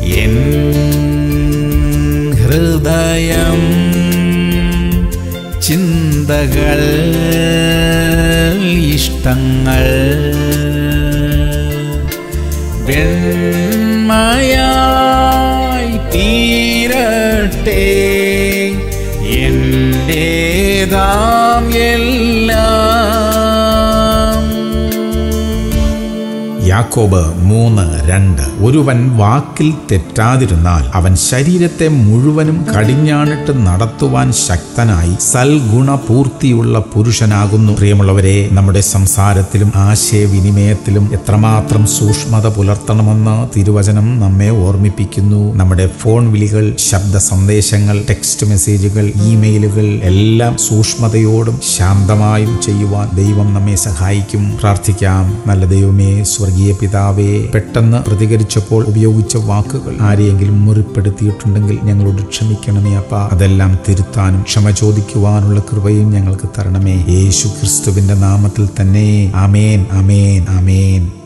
N ഹൃദയം ചിന്തകൾ ഇഷ്ടങ്ങൾ വെണ്മയായി തീരട്ടെ എന്റേതാം എല്ലാം. യാക്കോബ് 3:2. ഒരുവൻ വാക്കിൽ തെറ്റാതിരുന്നാൽ അവൻ ശരീരത്തെ മുഴുവനും കടിഞ്ഞാണിട്ട് നടത്തുവാൻ ശക്തനായി സൽഗുണപൂർത്തിയുള്ള പുരുഷനാകുന്നു. പ്രിയമുള്ളവരെ, നമ്മുടെ സംസാരത്തിലും ആശയവിനിമയത്തിലും എത്രമാത്രം സൂക്ഷ്മത പുലർത്തണമെന്ന് തിരുവചനം നമ്മെ ഓർമ്മിപ്പിക്കുന്നു. നമ്മുടെ ഫോൺ വിളികൾ, ശബ്ദ സന്ദേശങ്ങൾ, ടെക്സ്റ്റ് മെസ്സേജുകൾ, ഇമെയിലുകൾ എല്ലാം സൂക്ഷ്മതയോടും ശാന്തമായും ചെയ്യുവാൻ ദൈവം നമ്മെ സഹായിക്കും. പ്രാർത്ഥിക്കാം. നല്ല ദൈവമേ, സ്വർഗീയ പിതാവേ, പെട്ടെന്ന് പ്രതികരിച്ചപ്പോൾ ഉപയോഗിച്ച വാക്കുകൾ ആരെയെങ്കിലും മുറിപ്പെടുത്തിയിട്ടുണ്ടെങ്കിൽ ഞങ്ങളോട് ക്ഷമിക്കണമേ അപ്പാ. അതെല്ലാം തിരുത്താനും ക്ഷമ ചോദിക്കുവാനുള്ള കൃപയും ഞങ്ങൾക്ക് തരണമേ. യേശു ക്രിസ്തുവിന്റെ നാമത്തിൽ തന്നെ. ആമേൻ, ആമേൻ, ആമേൻ.